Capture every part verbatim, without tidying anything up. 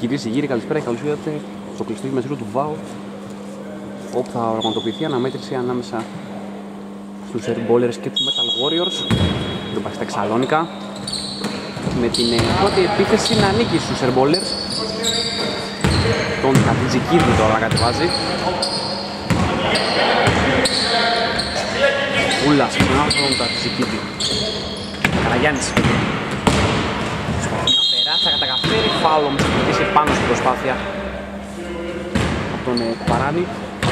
Κυρίες και κύριοι, καλησπέρα και καλώς ήρθατε στο κλειστό γυμναστήριο του ΒΑΟ, όπου θα πραγματοποιηθεί αναμέτρηση ανάμεσα στους Airballers και τους Metal Warriors, το Παχιστά Ξαλόνικα, με την πρώτη επίθεση να ανήκει στους Airballers, τον Χατζικίδη τώρα να κατεβάζει. Ούλας, τον άνθρωπο του Χατζικίδη. Καραγιάννης. Θα καταφέρει, φάουλ όμως θα κρατήσει πάνω στην προσπάθεια από τον Κουπαράνη.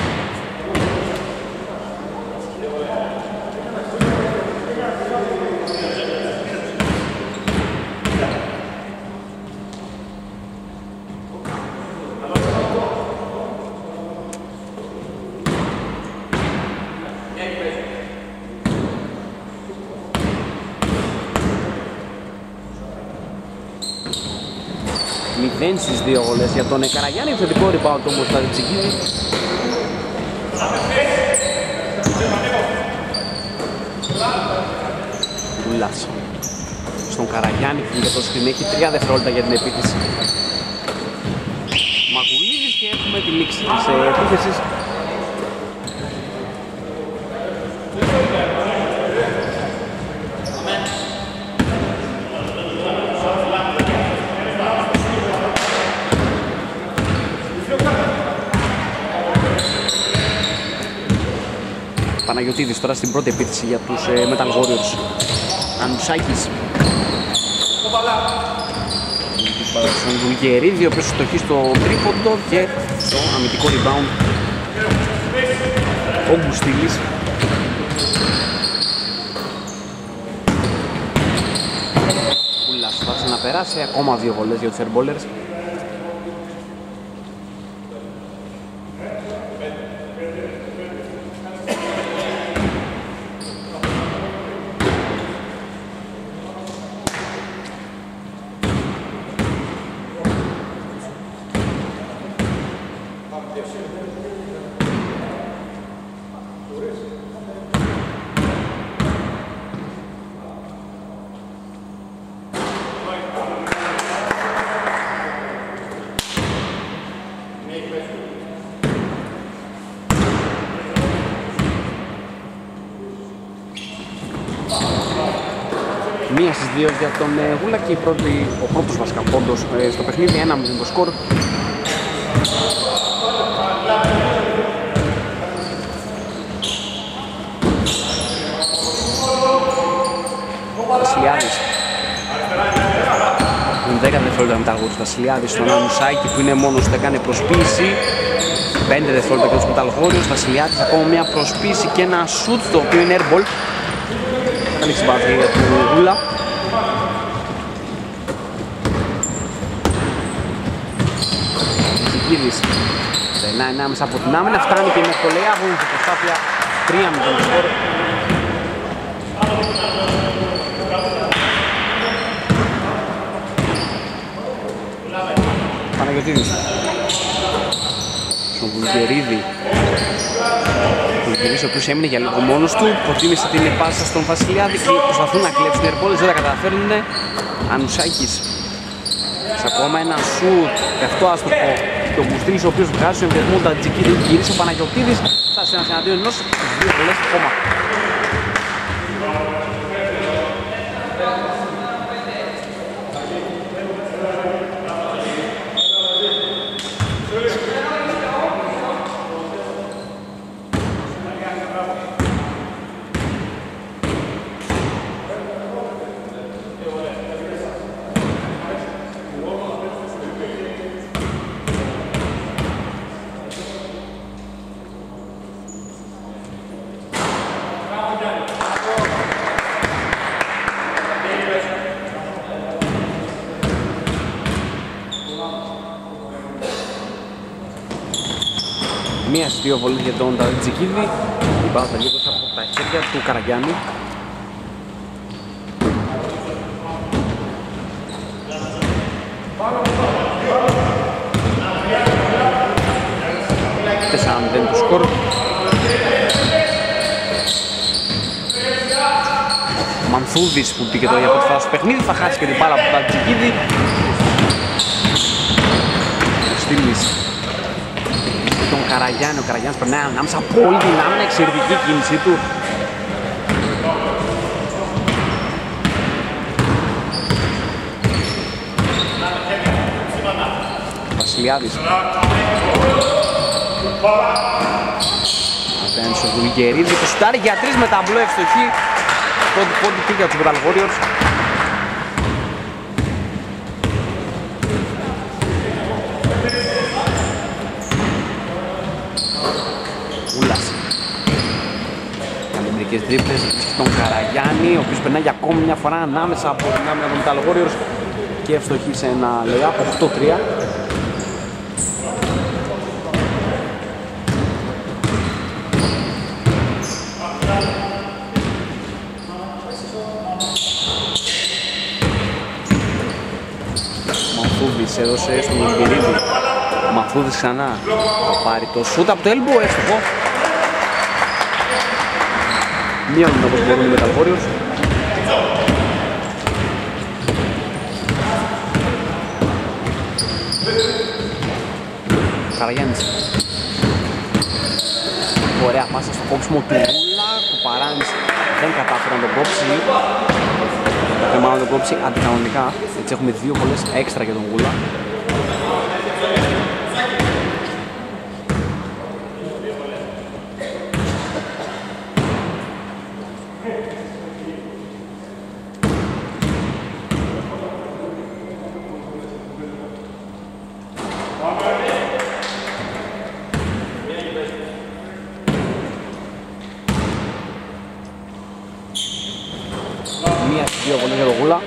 μηδέν στις δύο γολές για τον Καραγιάννη, θετικό rebound όμως στα Τσικίδη. Ούλας στον Καραγιάννη που για το σκριν έχει τρία δευτερόλεπτα για την επίθεση. Μαγουλίδης και έχουμε τη λήξη της επίθεσης. Παναγιωτίδης τώρα στην πρώτη επίθεση για τους ε, Metal Warriors. Ανουσάκης στον Βουλγερίδη, ο οποίος στοχεί στο τρίποντο και στο αμυντικό rebound ο Γκουστίλης. Ούλας θα ξαναπεράσει, ακόμα δύο βολές για τους Airballers. Μία στις δύο για τον Γούλα και η πρώτη, ο πρώτος βασικά πόντος ε, στο παιχνίδι, ένα μηδέν το σκορ. Βασιλιάδης. Είναι δέκα δευτερόλεπτα μετά από τους Βασιλιάδης στον Ανουσάκη που είναι μόνος του, έκανε προσποίηση. πέντε δευτερόλεπτα για τους Metal Warriors. Βασιλιάδης ακόμα μια προσποίηση και ένα shoot το οποίο είναι airball. Καλή συμπάθεια για τον Γούλα. Τσικίδης περνάει ανάμεσα από την άμυνα, φτάνει και με κολέα βόλου στην προσπάθεια τρία μηδέν το σκορ. Παναγιωτίδης στον Βουλγερίδη. Ο Βουλγερίδης ο οποίος έμεινε για λίγο μόνος του, προτίμησε την πάσα στον Βασιλιάδη και προσπαθούν να κλέψουν οι Airballers, δεν τα καταφέρουν. Ανουσάκης σε ακόμα ένα σουτ, και αυτό άστοχο και ο Γκουστίλης ο οποίος βγάζει στον ενδιασμό του Τατζικίδη, γυρίσει ο Παναγιωτίδης, φτάσει ένας εναντίον ενός, δύο βολές ακόμα. Μία στις δύο βολές για τον Τατζικίδη. Η μπάλα θα λείπει από τα χέρια του Καραγιάννη. τέσσερα μηδέν το σκορ. Μανθούδης που πήγε το για πρώτη φορά στο παιχνίδι θα χάσει και την μπάλα από τον Τατζικίδη. Στήλης. Τον Καραγιάννη, ο Καραγιάννης περνάει ανάμεσα από όλη την άμυνα, εξαιρετική κίνησή του. Βασιλιάδης. Απέναντι στο Βουλγερίδη που σουτάρει για τρεις με ταμπλό ευστοχή. Πρώτη πόντι πήγε για τους Metal Warriors. Ούλας. Κάνει μερικές τρίπλες, βρίσκει τον Καραγιάννη, ο οποίος περνάει για ακόμη μια φορά ανάμεσα από την άμυνα των Metal Warriors και ευστοχή σε ένα lay-up, οκτώ τρία. Μαθούδης έδωσε στον Βουλγερίδη. Ο Μαθούδης ξανά θα πάρει το σούτ από το elbow, έστοχο. Μειώνουν όπως μπορούν οι Metal Warriors. Καραγιάννης. Ωραία πάσα στο κόψιμο του Γούλα. Ο Παράνης δεν κατάφερε να τον κόψει. Δεν μάλλον να τον κόψει αντικανονικά. Έτσι έχουμε δύο βολές έξτρα για τον Γούλα. Μία στις δύο βολές για τον Γούλα.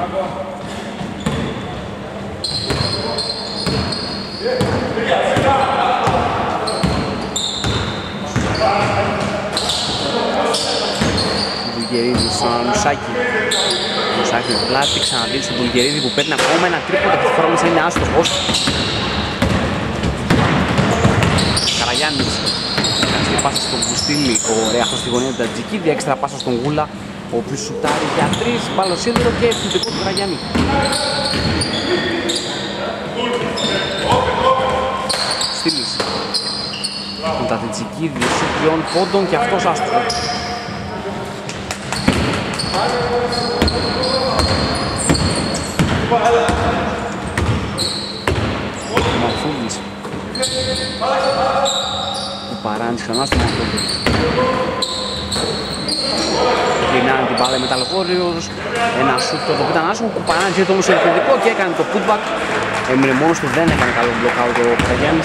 Βουλγερίδη στον Ανουσάκη. Ο Ανουσάκη με πλάτη, ξαναδίνει στον Βουλγερίδη που παίρνει ακόμα ένα τρίποντο και τη φορά μέσα είναι άστοχος. Καραγιάννης. Κάνει πάσα στον Βουστήλη, ωραία αυτό στη γωνία του Τατζικίδη, έξτρα πάσα στον Γούλα, ο οποίος σουτάρει για τρεις, μπάλο σίδερο και ευθυντικό του Καραγιάννη. Στήλης. Τον Τατζικίδη σου τριών πόντων και αυτός άστοχο. Μαθούδης. Ο Παράνης ξανά στο Μαθούδη. Κλεινάνε την μπάλα οι Metal Warriors. Ένα σουτ το οποίο ήταν άσχημο. Ο Παράνης ήρθε όμως επιθετικό και έκανε το putback. Έμεινε μόνος του, δεν έκανε καλό μπλοκάουτ ο Καραγιάννης.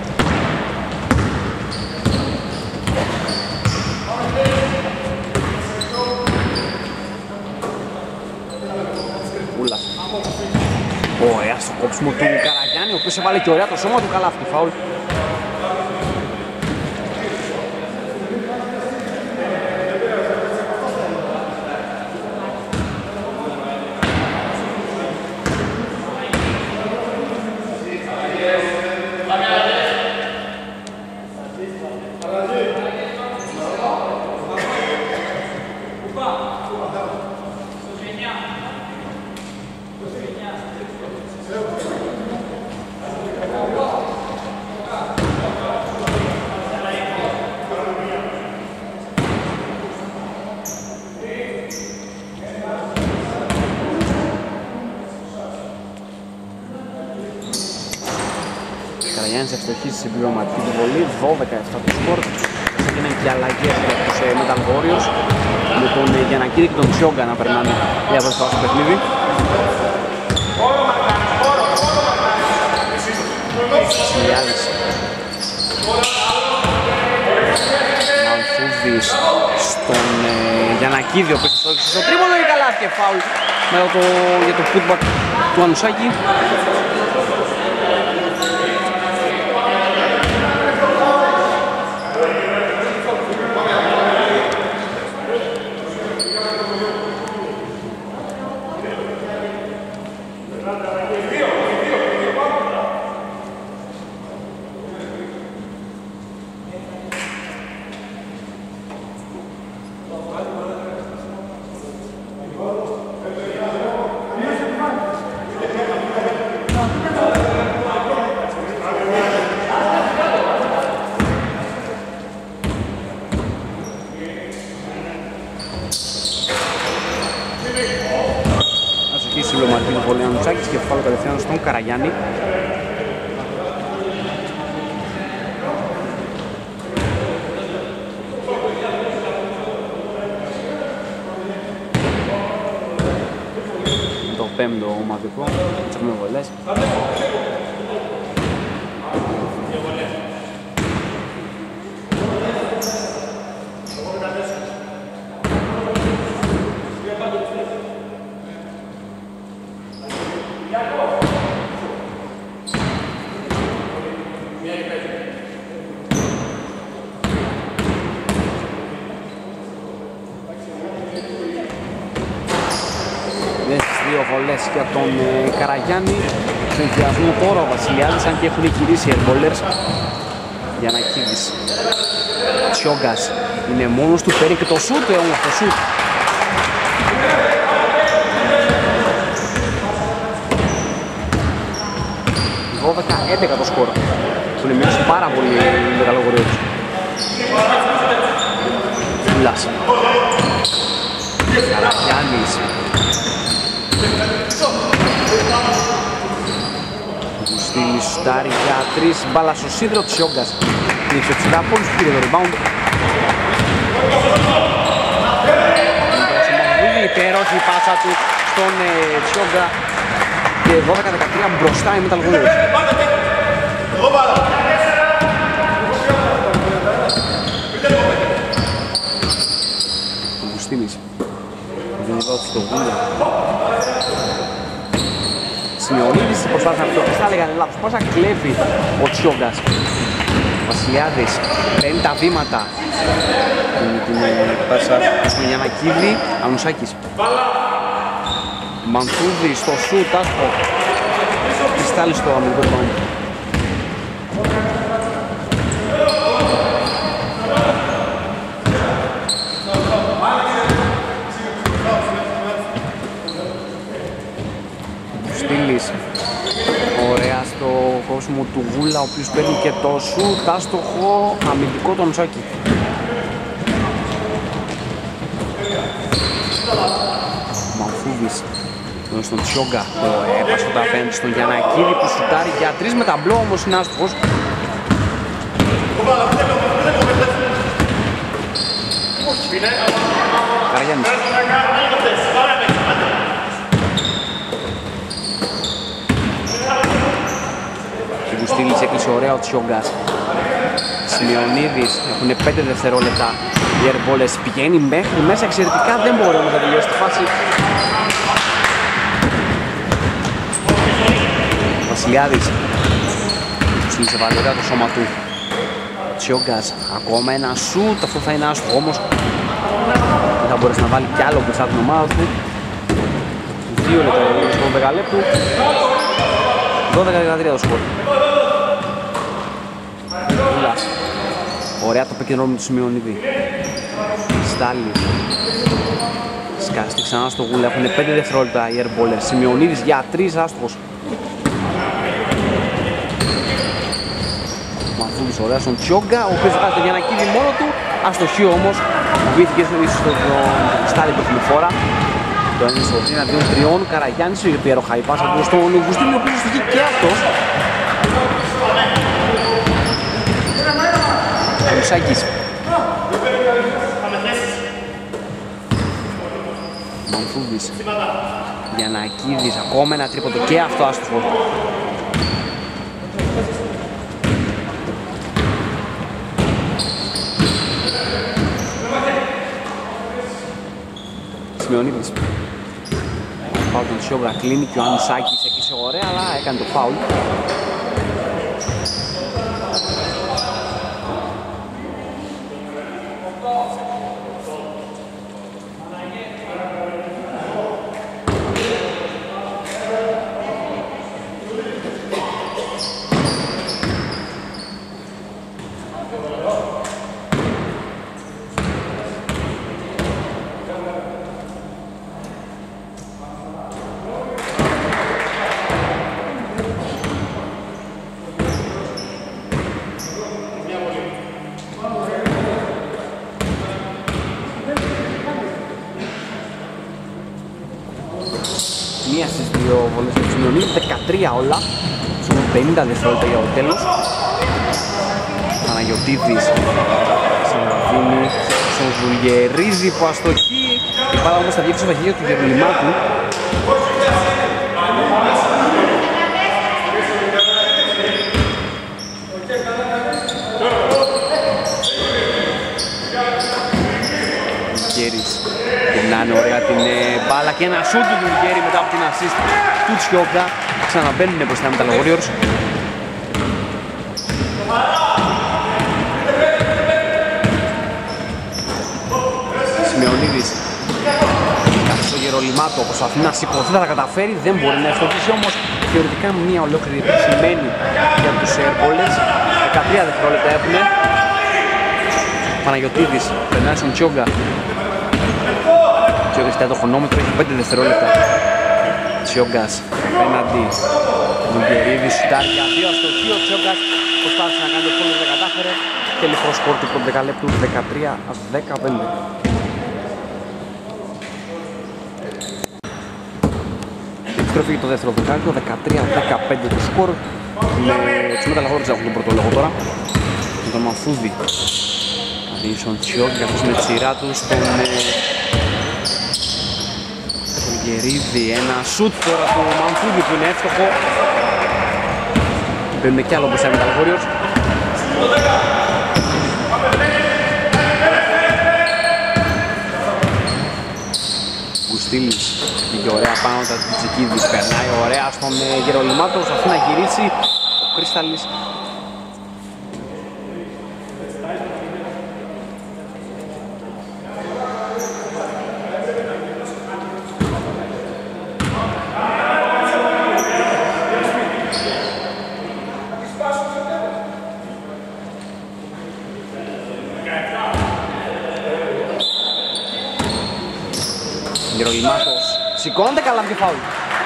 Ούλας. Ωραία στο κόψιμο του Καραγιάννη, ο οποίος έβαλε και ωραία το σώμα του, καλά αυτή φάουλ. Καραγιάννης ευστοχή στη συμπληρωματική του βολή, δώδεκα επτά το σκορ. Έγιναν και αλλαγές για τους Metal Warriors, με τον Γιαννακίδη και τον Τσιόγκα να περνάνε για πρώτη φορά στο παιχνίδι. Βασιλιάδης. Μαλφούδης στον ε, Γιαννακίδη, ο οποίος στόχισε στο τρίποντο και καλά και φάουλ μετά το, για το putback του Ανουσάκη. συμπληρωματική του βολή Ανουσάκης και φάουλ κατευθείαν στον Καραγιάννη. Το πέμπτο ομαδικό, τις έχουμε βολές. Βολές για τον ε, Καραγιάννη. Στον ενθουσιασμό τώρα ο Βασιλιάδης, αν και έχουν γυρίσει οι airballers. Γιαννακίδης. Τσιόγκας είναι μόνος του, παίρνει και το σούτ, όμως το σούτ. δώδεκα έντεκα το σκορ. Έχουν μειώσει πάρα πολύ μεγάλο γορείο. Φουλάς. Καραγιάννης. Γουστίνης σουτάρει για τρεις, μπάλα στο σίδερο, Τσιόγκας. Είναι εξαιρετικά πολύ που πήρε το rebound. Η υπέροχη πάσα του στον ε, Τσιόγκα και δώδεκα δεκατρία μπροστά η Μεταλλογούριος. Ο Γουστίνης δίνει δόση στο Γούλα. Σημειονίδης προσπάθησε να πει, θα έλεγαν λάθος, πώς θα κλέβει ο Τσιόγκας. Βασιλιάδης παίρνει τα βήματα. Την πάσα στον Γιαννακίδη, Ανουσάκης. Μανθούδη στο σούτ, άσπρο. Πιστάλη στο αμυντικό πάνω. Στήλης. Ωραία στο κόσμο του Γούλα, ο οποίος παίρνει και το σούτ, άστοχο, αμυντικό τον Ανουσάκη. Μανθούδης στον Τσιόγκα, το έπασε το απέναντι στον Γιαννακίδη που σουτάρει για τρεις με ταμπλό, όμως είναι άστοχος. Καραγιάννης. Και Γουστίλης έκλεισε ωραία ο Τσιόγκας. Σημειονίδης, έχουν πέντε δευτερόλεπτα. Οι airballers πηγαίνει μέχρι μέσα εξαιρετικά, δεν μπορεί όμως να τελειώσει τη φάση. Βασιλιάδης. Στήλισε βάλει ωραία το σώμα του. Τσιόγκας, ακόμα ένα σούτ, αυτό θα είναι άστοχο όμως. Δεν θα μπορέσει να βάλει κι άλλο μπροστά την ομάδα του. Δύο λεπτά στο δεκαλέπτου. δώδεκα δεκατρία το σκορ. Γούλας. Ωραία το πεκενρό με του Σημειονίδη. Στάλι. Σκάστη ξανά στο Γούλα. Έχουν πέντε δευτερόλεπτα οι airballers. Σημειονίδης για τρεις, άστοχος. Μανθούδης ωραία στον Τσιόγκα, ο οποίος βγάζει το Γιαννακίδη μόνο του. Αστοχή όμως. Βγήθηκε στο Στάλι προθυμή φόρα. Το ένα στο τρία αντίον τριών. Καραγιάννης, η υπέροχα η πάσα του στον Γουστίνη, ο οποίος αστοχεί και αυτός. Ανουσάκης. Μανθούδης. Γιαννακίδης, ακόμα ένα τρίποντο και αυτό άστοχο. Σημειονίδης. Φάουλ τον Τσιόγκα, κλείνει και ο Ανουσάκης έκλεισε ωραία, αλλά έκανε το φάουλ. μία στις δύο βολές του Σιμεωνίδη, δεκατρία όλα. Στον πενήντα δευτερόλεπτα για το τέλος. Παναγιωτίδης ξαναδίνει στον Ζουλγερίδη που αστοχεί. Η μπάλα όμως θα βγει στο χέρια του Γερολιμάτου. Γέρης περνάνε ωραία την μπάλα και ένα σούτ του Γέρη μετά από την assist του Τσιόγκα. Ξαναμπαίνουν μπροστά με τα Warriors. Σιμεωνίδης κάτω στο Γερολιμάτο, προσπαθεί να σηκωθεί, θα τα καταφέρει, δεν μπορεί να ευτοχίσει όμως θεωρητικά μια ολόκληρη επιτυχημένη για τους Airballs. δεκατρία δευτερόλεπτα έχουν. Παναγιωτίδης περνάει στον Τσιόγκα. Τσιόγκας κοιτάει το χρονόμετρο, έχει πέντε δευτερόλεπτα. Τσιόγκας απέναντι. Βουλγερίδης σουτάρει για δύο αστοχή. Ο Τσιόγκας προσπάθησε να κάνει το φόλο, δεν κατάφερε. Τελικό σκορ του πρώτου δεκαλέπτου δεκατρία δεκαπέντε. Επιστροφή για το δεύτερο δεκάλεπτο, δεκατρία δεκαπέντε το σκορ. Τους Μεταλλαγόριτς έχουν τον πρώτο λόγο τώρα. Με τον Μανθούδη. Θα δίνει στον Τσιόγκη καθώς με τη σειρά του στον Γερίδη. Ένα σουτ τώρα του Μανθούδη που είναι εύστοχο. Παίρνουμε κι άλλο μπροστά με τα Warriors. Γκουστίλης πήγε ωραία πάνω τα Τσικίδης. Περνάει ωραία στον Γερολιμάτο. Προσπαθεί να γυρίσει ο Κρίσταλης. Γερολιμάτος σηκώνεται καλά με τη φάουλ.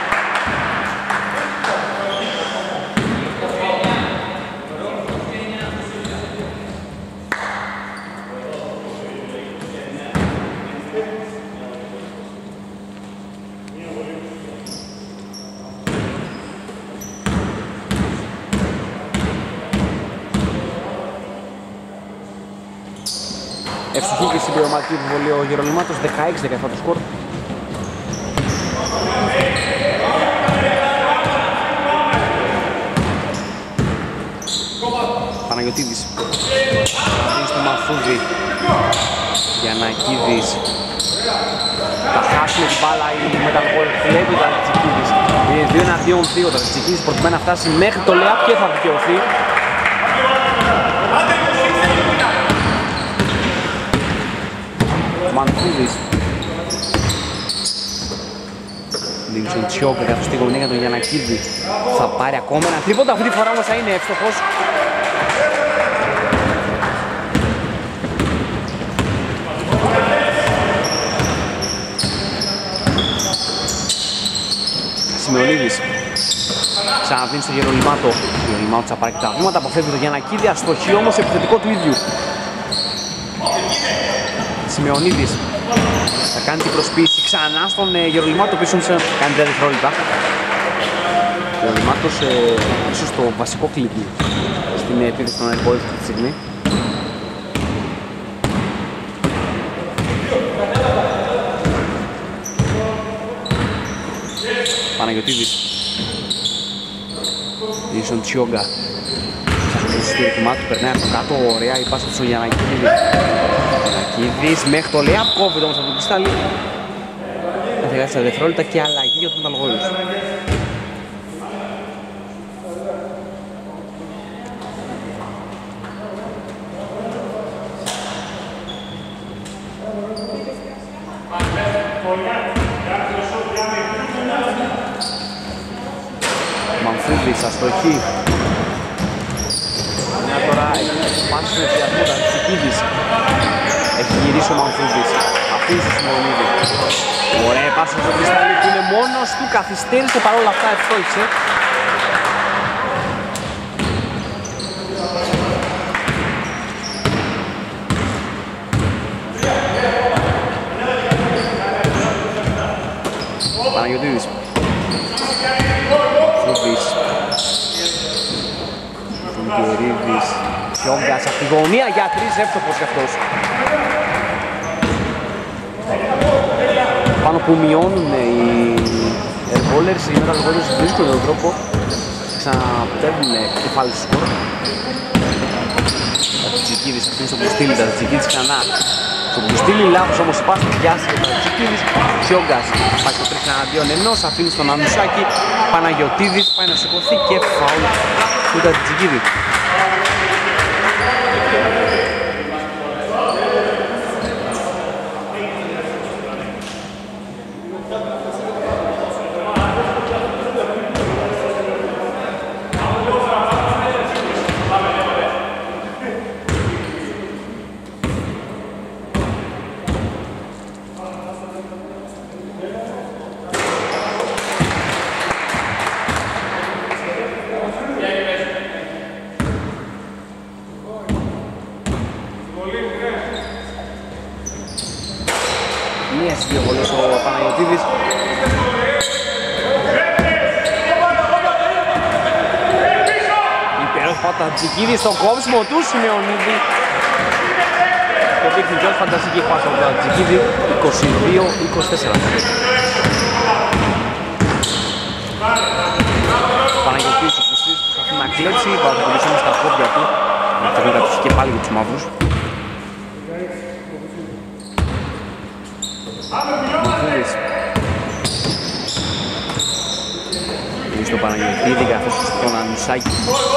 Ευτυχή και στην πληρωματική επιβολή ο Γερολιμάτος, δεκαέξι δεκαεπτά το σκορ. Παναγιωτίδης θα δίνει στο Μαθούδη. Γιαννακίδης θα χάσει με την μπάλα η Μεταλλαγόριτς, κλέβει τα Τσικίδης. Είναι δύο εναντίον δύο, τα Τσικίδης προκειμένου να φτάσει μέχρι το layup και θα δικαιωθεί. Μανθούδης δίνει στον Τσιόγκα καθώς στη γωνία για τον Γιαννακίδη. Θα πάρει ακόμα ένα τρίποντα, αυτή τη φορά όμως θα είναι εύστοχος. Σιμεωνίδης ξαναδίνει στο Γερολιμάτο. Ο Γερολιμάτος θα πάρει και τα βήματα, αποφεύγει τον Γιαννακίδη, αστοχή όμως επιθετικό του ίδιου. Σιμεωνίδης θα κάνει την προσποίηση ξανά στον ε, Γερολιμάτο, πίσω σε κάνει τρία δευτερόλεπτα. Ο Γερολιμάτος ε, ίσως το βασικό κλειδί στην επίθεση των Airballs αυτή τη στιγμή. Παναγιωτίδης είναι στον Τσιόγκα. Το στήριγμά του περνάει από κάτω, ωραία η πάσα στον Γιαννακίδη. Γιαννακίδης μέχρι το layup, κόβεται όμως από τον Κρυστάλλι. Θα χάσει τα δευτερόλεπτα και αλλαγή για τον Μεταλλαγόριτς. Μανθούδης, αστοχή. Μια τώρα έχει πάσει στον ενθουσιασμό, τα Τσικίδης. Έχει γυρίσει ο Μανθούδης. Αφήνει στο Σιμεωνίδη. Ωραία πάσα στο Κρυστάλλι που είναι μόνος του, καθυστέρησε παρόλα αυτά, ευστόχησε. Παναγιωτίδης. Φούβης. Ζουγγερίδης. Σιόγκας από τη γωνία για τρεις, εύστοχος κι αυτός. Πάνω που μειώνουν οι airballers, οι μεταλλογόρες βρίσκουν τον τρόπο ξαναπαίρνουν κεφάλι στο σκορ. Τατζικίδης αφήνει στον Μπουστήλη, Τατζικίδης ξανά στον Μπουστήλη, λάθος όμως η πάση, πιάσει και Τατζικίδης. Σιόγκας πάει στο τρεις εναντίον ενός, αφήνει στον Ανουσάκη, Παναγιωτίδης πάει να σηκωθεί και φαουλ του Τατζικίδη. Δύο βολές ο Παναγιωτίδης. Υπέροχη Τατζικίδης στο κόψιμο του Σιμεωνίδη. Το δείχνει και ως φανταστική πάσα από τον Τατζικίδη. είκοσι δύο είκοσι τέσσερα. Ο Παναγιωτίδης ο Πουστής προσπαθεί να κλέψει, παρακολουθήσαμε στα πόδια του. Αυτό είναι κατοχή και πάλι για τους μαύρους. Μαθούδης είναι στον Παναγιωτίδη, καθώς στον Ανουσάκη.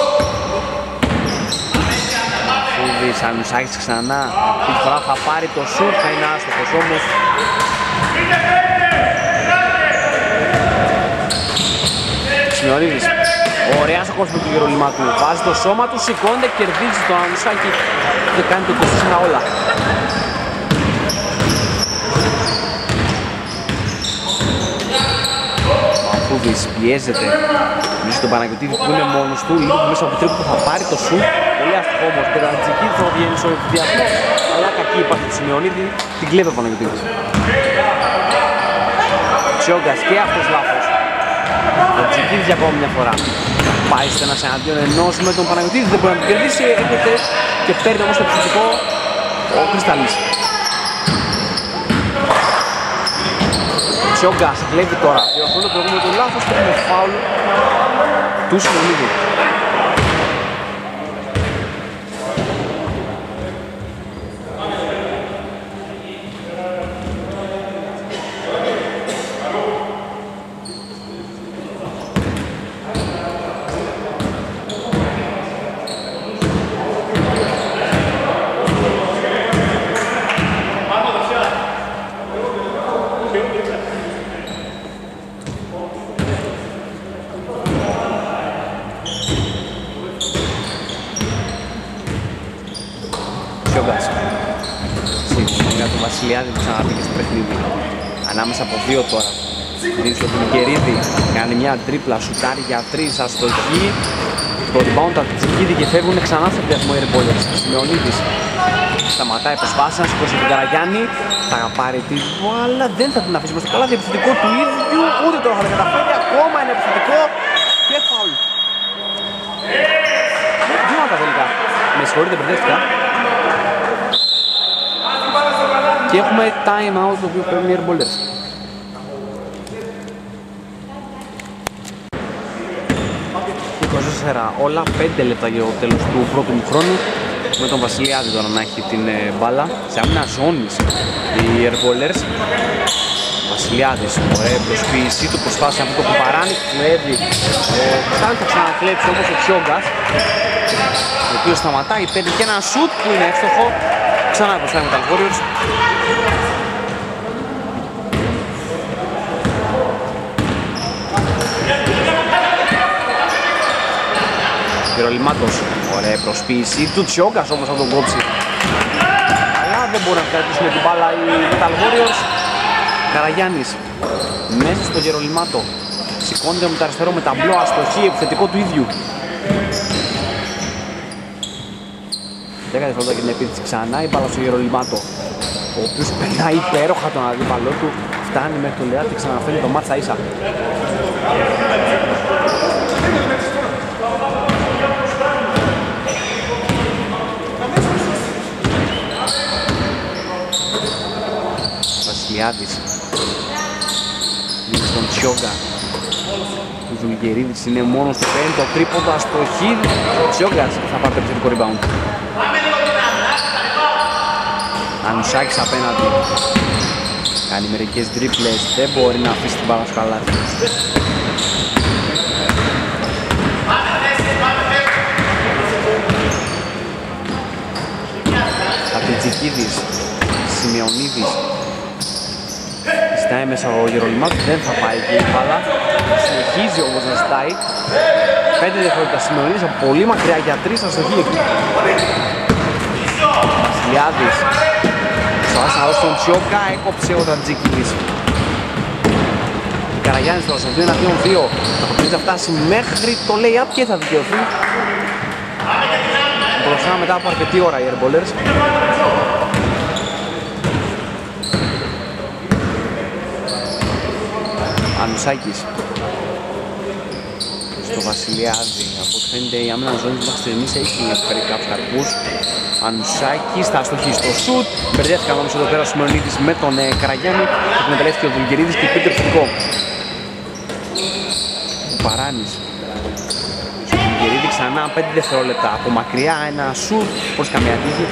Μαθούδης, Ανουσάκης ξανά. Την φορά θα πάρει το σουτ, θα είναι άστοχος όμως. Σιμεωνίδης, ωραία στο κόσμο του Γερολυμάτου. Βάζει το σώμα του, σηκώνεται, κερδίζει τον Ανουσάκη. Δεν κάνει το είκοσι ένα όλα. Μαθούδης πιέζεται μέσα στον Παναγιωτίδη που είναι μόνος του, λίγο μέσα από το τρίπο που θα πάρει το σουτ. Πολύ αστοχό όμως, και Τατζικίδης θα βγαίνει στο ευθυδιασμό, αλλά κακή υπάρχει του Σιμεωνίδη, την κλέβει ο Παναγιωτίδης. Σιόγκας και αυτός λάθος. Τατζικίδης για ακόμη μια φορά. Πάει στο ένας εναντίον ενός με τον Παναγιωτίδη, δεν μπορεί να τον κερδίσει, έρχεται και παίρνει όμως το επιθετικό ο Κρυσταλής. Σιόγκας κλέβει τώρα, διορθώνει το προηγούμενο του λάθος και είναι φάουλ του Σιμεωνίδη. Βασιλιάδη που ξαναπήκε στο παιχνίδι. Ανάμεσα από δύο τώρα. Δίνει στον Τιμικερίδη, κάνει μια τρίπλα, σουτάρει για τρεις, αστοχή. Το rebound από τη Τατζικίδη και φεύγουν ξανά στο πιασμό οι airballers. Σιμεωνίδης σταματάει, προσπάθησε να σηκώσει τον Καραγιάννη. Θα πάρει τη βόλα, δεν θα την αφήσει μπροστά. Καλά, επιθετικό του ίδιου, ούτε τώρα θα τα καταφέρει. Ακόμα είναι επιθετικό και φάουλ. Βήματα τελικά. Με συγχωρείτε, μπερδεύτηκα. Και έχουμε time out το οποίο παίρνουν οι airballers. είκοσι τέσσερα όλα, πέντε λεπτά για το τέλος του πρώτου μου χρόνου. Με τον Βασιλιάδη τώρα να έχει την ε, μπάλα. Σε άμυνα ζώνης οι airballers. Βασιλιάδης, ωραία προσποίησή του, προσπάθησε αυτό το κουπαράνι, κλέβει. Ο Κωνσταντ θα ξανακλέψει όμως ο Σιόγκας, ο οποίος σταματάει, παίρνει και ένα σουτ που είναι εύστοχο. Ξανά προστάει με τα Warriors. Γερολυμάτος, ωραία προσποίηση του Τσιόγκας όμως θα τον κόψει. Αλλά δεν μπορεί να κρατήσει με την μπάλα οι Metal Warriors. Καραγιάννης μέσα στο Γερολυμάτο. Σηκώνεται με το αριστερό με ταμπλό, αστοχή, επιθετικό του ίδιου. δέκα δευτερόλεπτα και την επίθεση ξανά η μπάλα στο Γερολυμάτο, ο οποίος περνάει υπέροχα τον αντίπαλό του, φτάνει μέχρι το Λεάτη και ξαναφέρνει το μάτσα ίσα. Βασιλιάδης δίνει στον Τσιόγκα. Ο Δουλγερίδης είναι μόνος του, παίρνει το τρίποντο, αστοχή. Ο Τσιόγκας θα πάρει το επιθετικό rebound. Ανουσάκης απέναντι. Κάνει μερικές τρίπλες, δεν μπορεί να αφήσει την μπάλα στο καλάθι. Ατιτζικίδης, Σημειονίδης. Ζητάει μέσα ο Γερολιμάτου, δεν θα πάει εκεί η μπάλα. Συνεχίζει όμως να ζητάει. Πέντε δευτερόλεπτα Σημειονίδης από πολύ μακριά για τρεις αστοχή εκεί. Βασιλιάδης. Στο άσαρο στον Τσιόκα έκοψε ο Τατζίκης. Καραγιάννης τώρα στο δύο εναντίον δύο. Θα φτάσει μέχρι το lay-up και θα δικαιωθεί. Μπροστά μετά από αρκετή ώρα οι Airballers. Ανουσάκης στο Βασιλιάδη. Από ό,τι φαίνεται η άμυνα ζώνης μέχρι στιγμής έχει φέρει κάποιους καρπούς. Ανουσάκης θα αστοχίσει στο σουτ. Μπερδεύτηκαν όμως εδώ πέρα ο Σημεωνίδης με τον ε, Καραγιάννη. Εκμεταλλεύτηκε ο Δουλγερίδης και πήρε επιθετικό. Ο Παράνης στον Δουλγερίδη ξανά πέντε δευτερόλεπτα από μακριά ένα σουτ χωρίς καμία τύχη.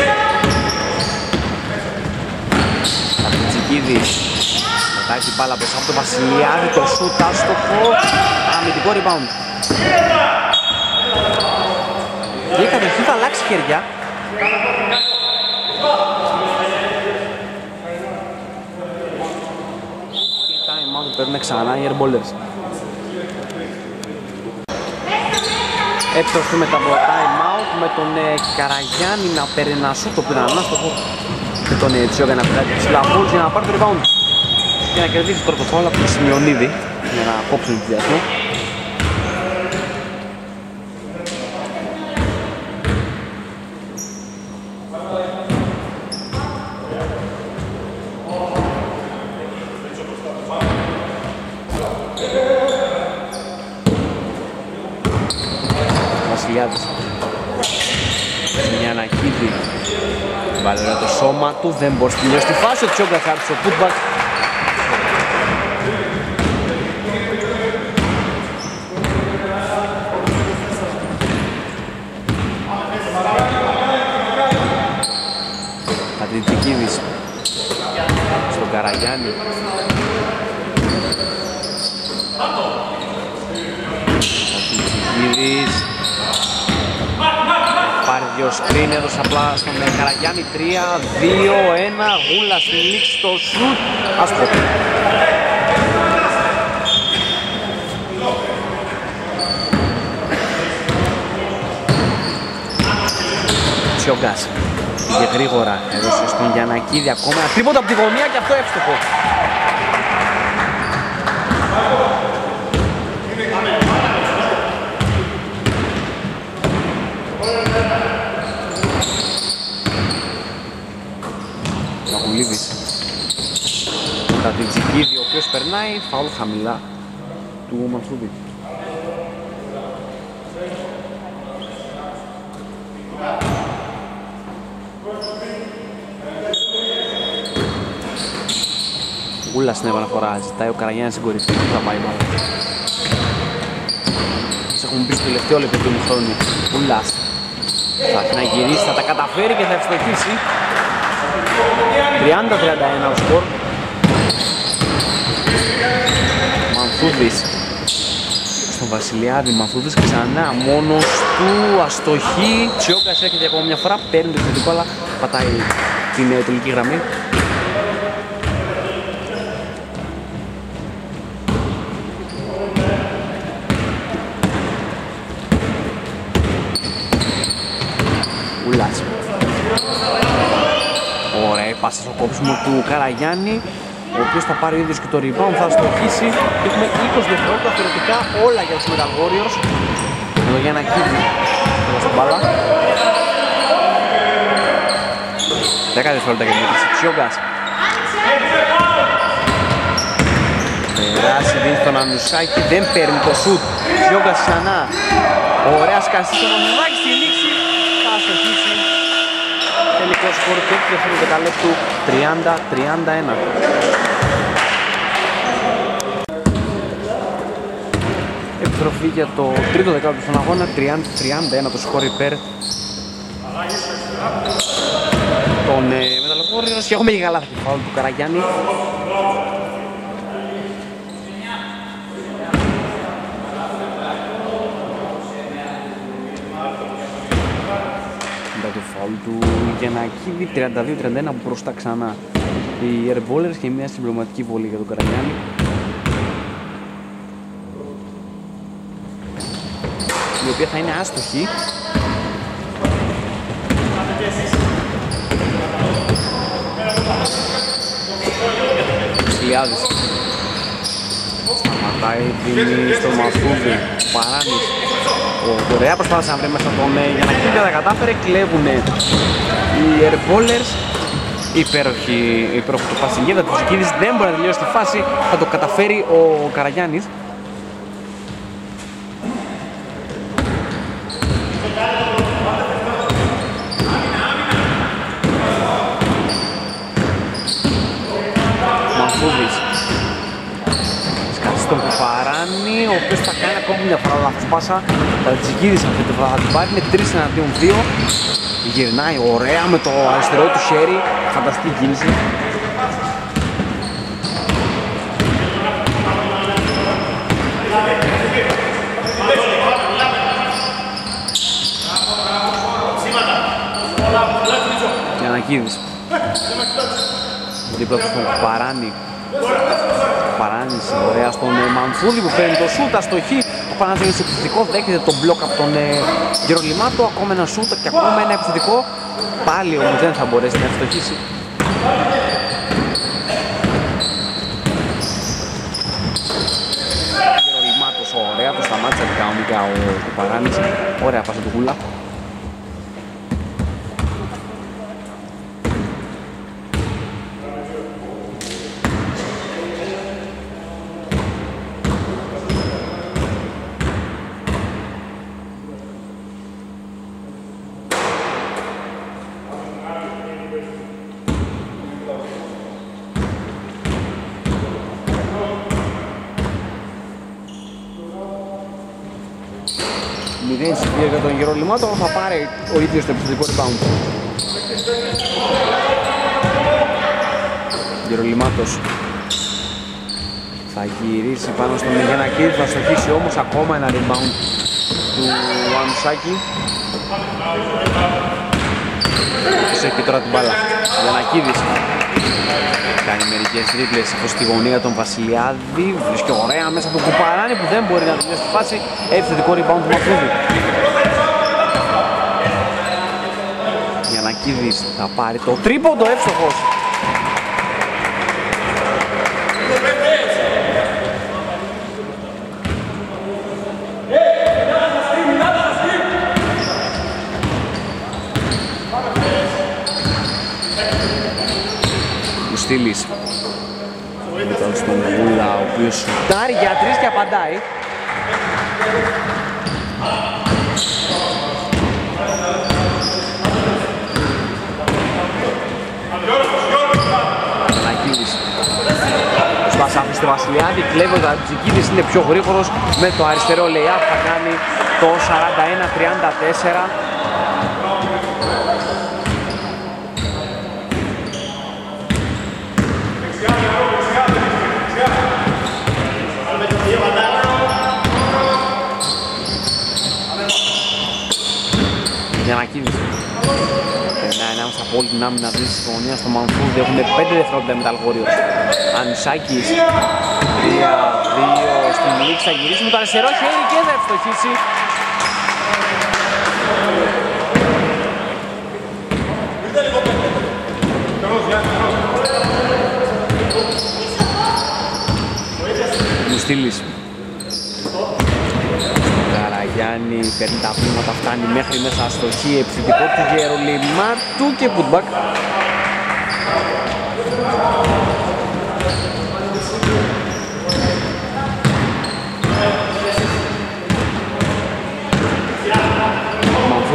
Ατιτζικίδης μετά έχει μπάλα μπροστά από τον Βασιλιάδη, το σουτ άστοχο, αμυντικό rebound. Και η κατοχή θα αλλάξει χέρια. Και time out παίρνουν ξανά οι Airballers. Έτροφε μετά από το time out με τον ε, Καραγιάννη να παίρνει ένα σουτ, το οποίο ήταν ανάστοχο. Και τον ε, Τσιόγκα να πειράζει ψηλά φουλς για να πάρει το rebound. Και να κερδίσει το πρώτο φάουλ από τον Σημειονίδη για να κόψουν τη διασμό. Βασιλιάδης Γιαννακίδη βάλε το σώμα του, δεν μπορεί να τελειώσει τη φάση. Ο Τσιόγκας άρχισε το putback. Ατιτζικίδης στον Καραγιάννη. Ατιτζικίδης πάρει δύο σκριν, έδωσε απλά στον Καραγιάννη. Τρία, δύο, ένα, γούλα στη λήξη στο σουτ. Άσπρο. Τσιόγκας πήγε γρήγορα, έδωσε στον Γιαννακίδη ακόμα ένα τρίποντο από τη γωνία και αυτό εύστοχο. Μαγουλίδης τον Τατιτζικίδη, ο οποίος περνάει, φαουλ χαμηλά του Μανθούδη. Γούλα στην επαναφορά, ζητάει ο Καραγιάννης στην κορυφή, που θα πάει μάλλον. Μας έχουμε πει στο τελευταίο λεπτό του χρόνου. Γούλας θα έχει να γυρίσει, θα τα καταφέρει και θα ευστοχίσει. τριάντα τριάντα ένα ο σκορ. Μανθούδης στον Βασιλιάδη. Μανθούδης ξανά μόνος του, αστοχή. Τσιόγκας έρχεται ακόμα μια φορά, παίρνει το επιθετικό αλλά πατάει την τελική γραμμή. Ουλάς. Ωραία η πάσα στο κόψιμο του Καραγιάννη, ο οποίος θα πάρει ο ίδιος και το rebound, θα στοχίσει. Έχουμε είκοσι δευτερόλεπτα θεωρητικά όλα για τους Metal Warriors. Εδώ για ένα κίδι στην μπάλα. δέκα δευτερόλεπτα για την κίνηση. Τσιόγκας. περάσει, δίνει στον Ανουσάκη, δεν παίρνει το σουτ. Γιώργας ξανά. Ωραία σκαστή στον Ανουσάκη στη λήξη. Θα αστοχίσει. Τελικό σκορ και του δεύτερου δεκαλέπτου τριάντα τριάντα ένα. Επιστροφή για το τρίτο δεκάλεπτο στον αγώνα, τριάντα τριάντα ένα το σκορ υπέρ των ε, Μεταλλοφόριους και έχουμε και καλά τη φάουλ του Καραγιάννη. Μετά το φάουλ του Γιαννακίδη, τριάντα δύο τριάντα ένα μπροστά ξανά οι Airballers και μια συμπληρωματική βολή για τον Καραγιάννη. Η οποία θα είναι άστοχη. Βασιλιάδης σταματάει, δίνει στον Μαθούδη, Παράνης. Ο Ωραία προσπάθησε να βρει μέσα τον Γιαννακίδη, δεν τα κατάφερε, κλέβουνε οι Airballers. Υπέροχη, υπέροχο το Πασιλίδα του Τζικίδης, δεν μπορεί να τελειώσει τη φάση, θα το καταφέρει ο Καραγιάννης. Στον Κουφαράνη, ο οποίος θα κάνει ακόμη μια φορά λάθος πάσα. Τζικίδης αυτή τη φορά θα την πάρει, είναι τρεις εναντίον δύο. Γυρνάει ωραία με το αριστερό του χέρι, φανταστική κίνηση. Γιαννακίδης δίπλα του στον Κουφαράνη. Παράνηση ωραία στον ε, Μανθούδη που παίρνει το σούτ, αστοχή. Ο Παναθηναϊκός επιθετικό, δέχεται τον μπλοκ από τον ε, Γερολιμάτο. Ακόμα ένα σούτ και ακόμα ένα επιθετικό. Πάλι όμως δεν θα μπορέσει να αστοχίσει. Γερολιμάτος ωραία, το σταμάτησε κανονικά ο, ο Παράνης. Ωραία πάσα του Γούλα. μηδέν συμπλήρω για τον Γερολιμάτο, θα πάρει ο ίδιος το επιθετικό rebound. Γερολιμάτος θα γυρίσει πάνω στον Γιαννακίδη, θα στοχίσει όμως ακόμα ένα rebound του Ανουσάκη. Ποιος έχει τώρα την μπάλα, Γιαννακίδης κάνει μερικές τρίπλες προς τη γωνία των Βασιλιάδη, βρίσκει ωραία μέσα από τον Κουπαράνη που δεν μπορεί να τελειώσει τη φάση, επιθετικό rebound του Μαθούδη. Γιαννακίδης θα πάρει το τρίποντο, εύστοχος. Στήλης μετά στον Γούλα, ο οποίος σουτάρει για τρεις και απαντάει. Γιαννακίδης προσπάθησε άφησε στη Βασιλιάδη, κλέβει ο Τζικίδης, είναι πιο γρήγορος με το αριστερό lay-up, θα κάνει το σαράντα ένα τριάντα τέσσερα. Γιαννακίδης περνάει ανάμεσα από όλη την άμυνα της γωνίας στο Μανθούδη, έχουν πέντε δευτερόλεπτα Μεταλλγόριος. Ανουσάκης τρία δύο στην λήξη, θα γυρίσει με το αριστερό χέρι και θα ευστοχίσει. Μουστήλης Καραγιάννη παίρνει τα βήματα, φτάνει μέχρι μέσα στο χ, επιθετικό του Γερολιμάτου και putback.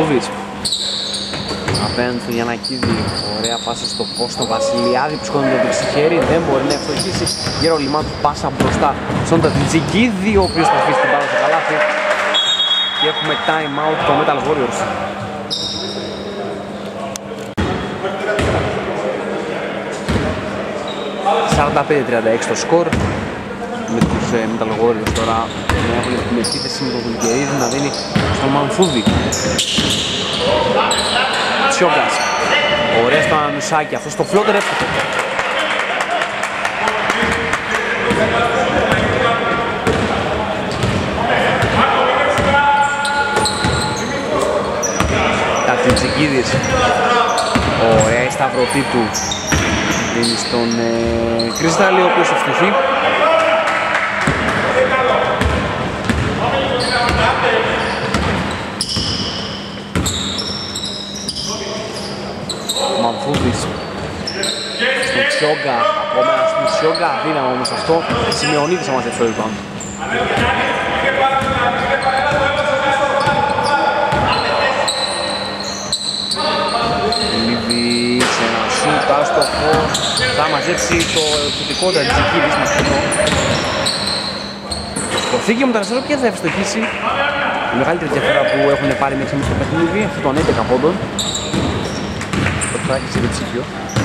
Μανθούδης απέναντι στο Γιαννακίδη, ωραία πάσα στο φως, στο Βασιλιάδη που σκόνει το δεξιχέρι, δεν μπορεί να ευστοχίσει. Γέρο Λιμάτου πάσα μπροστά στον Τατζικίδη, ο οποίος θα αφήσει την μπάλα στο καλάθι και έχουμε time out το Metal Warriors. σαράντα πέντε τριάντα έξι το σκορ, με τους ε, Metal Warriors τώρα να έχουν την επίθεση με τον Βουλγερίδη να δίνει στον Μανθούδη. Τσιόγκας, ωραία στο Ανουσάκι, αυτό στο φλότερ εύκολο. Τατζικίδης, ωραία η σταυρωτή του, δίνει στον ε, Κρίσταλη, ο οποίος ευστοχεί. Μανθούδης στον Τσιόγκα, ακόμα στον Τσιόγκα, αδύναμο όμως αυτό. Σημειονίδης θα μαζέψει το rebound. Λίβης, ένα σούτ, άστοχο, θα μαζέψει το θετικό Τατζικίδης με αυτό. Το θήκη μου τα αριστερό και θα ευστοχίσει. Η μεγαλύτερη διαφορά που έχουν πάρει μέχρι στο παιχνίδι, αυτό των έντεκα πόντων. Το τράκι σε διψήφιο.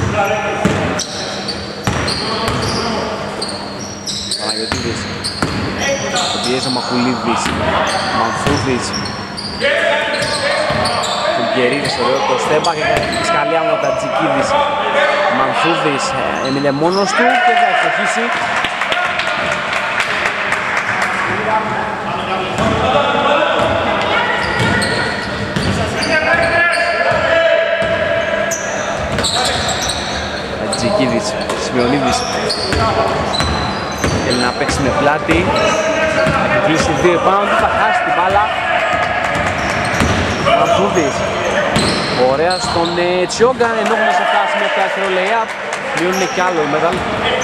Παναγιωτίδης, ο πιέζει ο Μακουλίδης, Μανθούδης, τον Κερίδης, ωραίο το στέμπα και τη σκαλιά μου ο Τατζικίδης. Μανθούδης έμεινε μόνος του και θα ευστοχίσει. Τατζικίδης, Σημειονίδης θέλει να παίξει με πλάτη, θα κλείσει δύο επάνω του, θα χάσει την μπάλα. Μανθούδης, ωραία στον ε, Τσιόγκα, ενώ έχουμε σε φτάσει με δεύτερο lay-up, μειώνουν κι άλλο η Metal.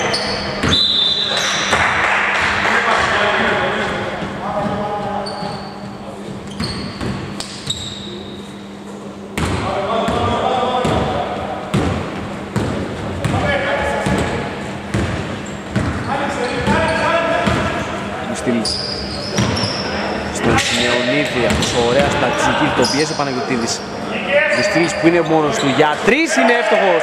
Στον Σημειονίδη, αυτός ωραία στα Τατζικίδη, τον πιέζει ο Παναγιωτίδης. Βουστήλης που είναι μόνος του για τρεις, είναι εύστοχος.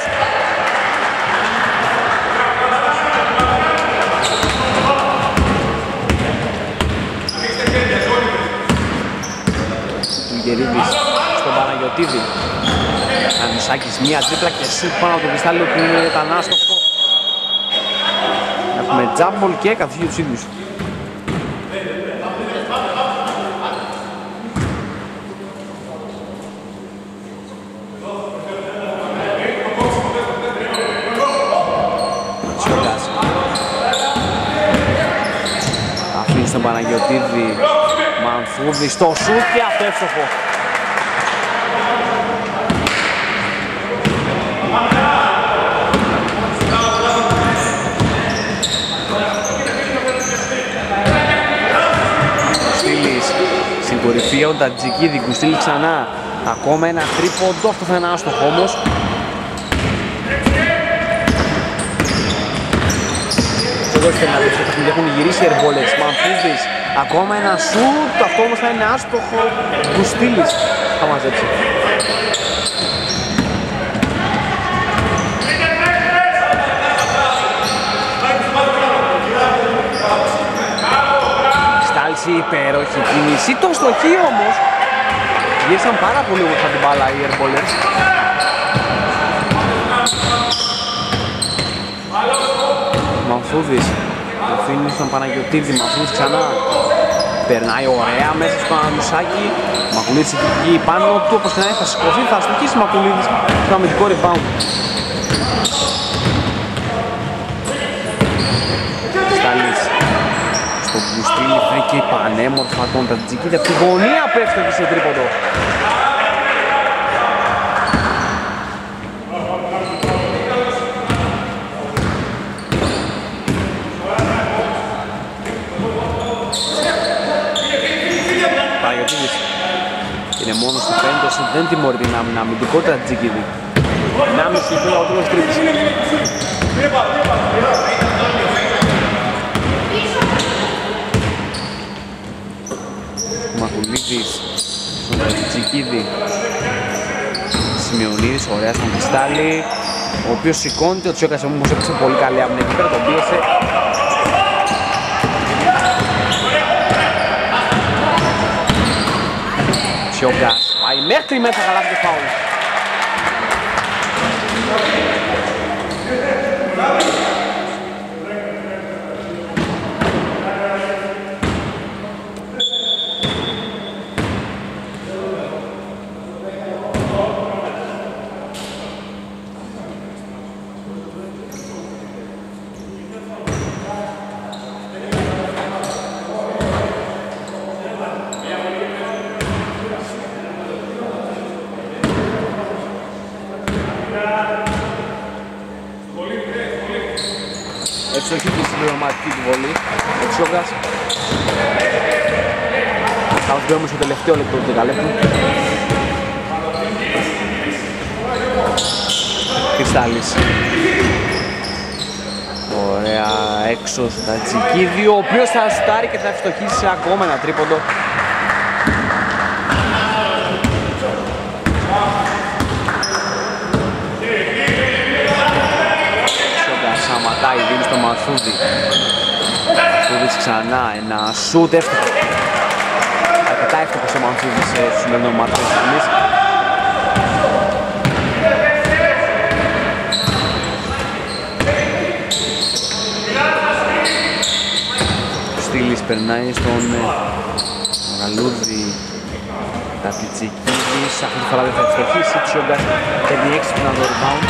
Τουλγερίδης στον Παναγιωτίδη. Ανουσάκης, μία τρίπλα και σουτ πάνω από το Κρυστάλλιο που είναι ήταν άστοχο. Έχουμε τζάμπολ και καθηγεί τους ίδιους. Στον Παναγιωτίδη, Μανθούδη στο σουτ και αυτό εύστοχο. Κουστήλης στην κορυφή ο Τατζικίδη, Κουστήλης ξανά, ακόμα ένα τρίποντο, αυτό θα είναι άστοχο όμως. Εδώ θέλει να δείξει το παιχνίδι, έχουν γυρίσει οι ερμπόλες. Μανθούδης, ακόμα ένα σουτ, αυτό όμως θα είναι άστοχο. Κουστήλης θα μαζέψει. Στάλση, υπέροχη κίνηση, το στοχεί όμως. Γύρισαν πάρα πολύ όμορφα την μπάλα οι ερμπόλες. Μανθούδης, αφήνει στον Παναγιωτίδη, Μανθούδης ξανά. Περνάει ωραία μέσα στο Ανουσάκι. Μακουλίδης εκεί πάνω του, όπως και να έχει θα σηκωθεί, θα στοχίσει Μακουλίδης στο αμυντικό rebound. Στάλης στο Μπουστήλι, βρήκε πανέμορφα τον Τατζικίδη από τη γωνία που έφτασε σε τρίποντο. Είναι μόνο στο πέντος, δεν τιμωρεί την άμυνα, αμυντικότητα Τζικίδη. ενάμιση λεπτό ο τρίτος τρίτης. Μαχουλίδης στον Τζικίδη. Σημειονίδης, ωραία στον Κρυστάλλι, ο οποίος σηκώνεται, ο Τσιόγκας όμως έπαιξε πολύ καλή άμυνα εκεί πέρα, τον πίεσε. Τσιόγκας πάει μέχρι μέσα, καλά και φάουλ. Ευστοχή και συμπληρωματική του βολή, ο Τσιόγκας. Θα μας μπαίνουμε στο τελευταίο λεπτό του δεκαλέπτου. Κρυστάλλης. Ωραία, έξω στα Τζικίδη, ο οποίος θα σουτάρει και θα ευστοχίσει σε ακόμα ένα τρίποντο. Σταματάει, δίνει στο Μαθούδη. Μαθούδης ξανά, ένα σούτ εύστοχο. Αρκετά εύστοχος ο Μαθούδης στο σημερινό μάτι της στιγμής. Ο Στήλης περνάει στον Γαλούδη. Ταπιτσικίδης, αυτή τη φορά δεν θα ευστοχίσει. Τσιόγκας παίρνει έξι που να το rebound.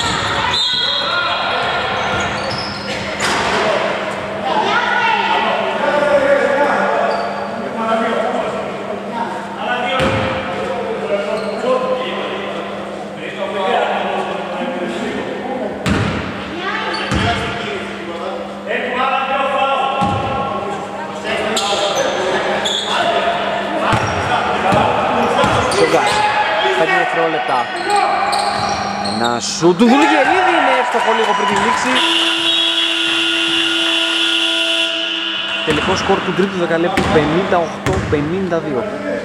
Λεπτά. Ένα σου του Δουλγερίδη είναι εύστοχο λίγο πριν τη λήξη. Τελικό σκορ του τρίτου δεκαλέπτου πενήντα οκτώ πενήντα δύο.